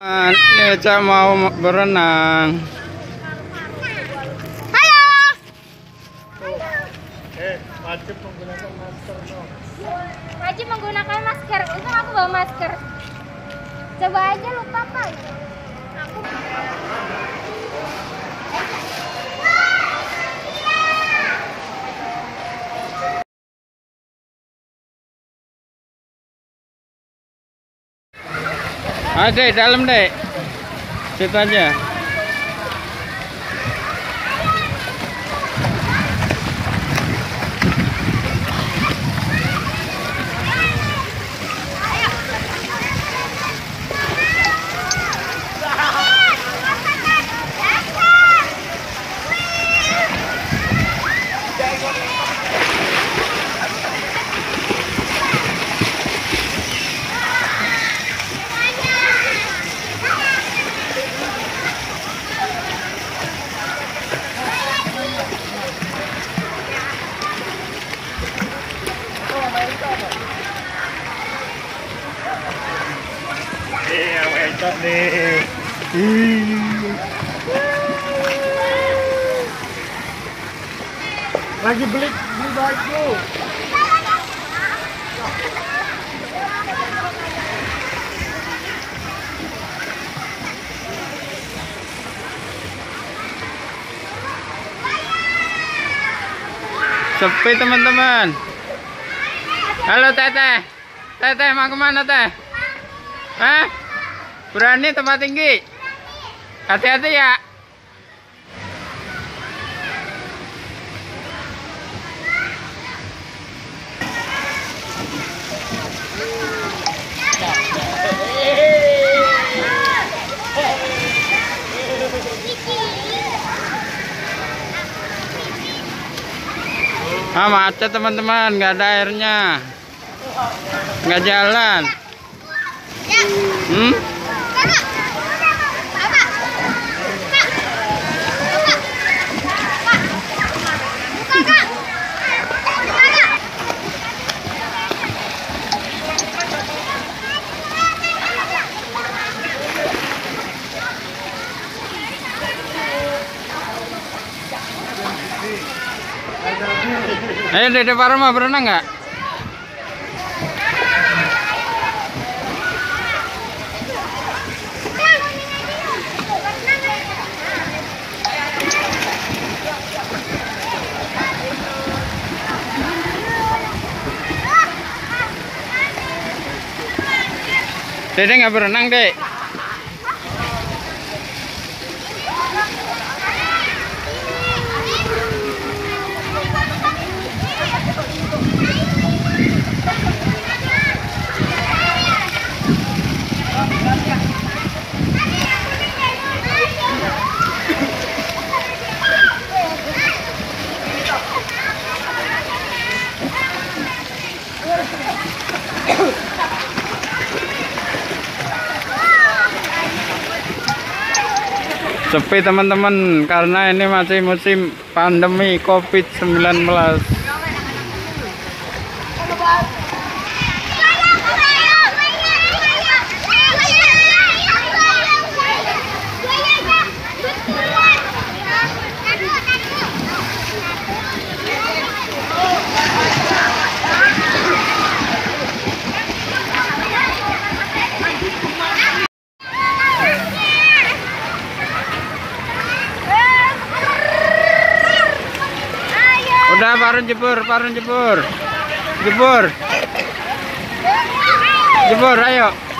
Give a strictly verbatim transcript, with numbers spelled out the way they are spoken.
Neca mau berenang. Halo. Eh, wajib menggunakan masker dong. Wajib menggunakan masker. Untung aku bawa masker. Coba aja lupa pak. Aku. Ada dalam deh. Situ aja. Iya, wecok nih. Lagi beli beli baju. Sepi teman-teman. Halo Teteh. Teteh mau kemana Teh? Hah? Berani tempat tinggi? Hati-hati ya. Ah, macet teman-teman, nggak ada airnya, nggak jalan. Hmm? Ayo Dede Parma berenang nggak? Dede nggak berenang deh. Sepi teman-teman karena ini masih musim pandemi COVID sembilan belas. Udah, Parun jebur, Parun jebur. Jebur. Jebur, ayo.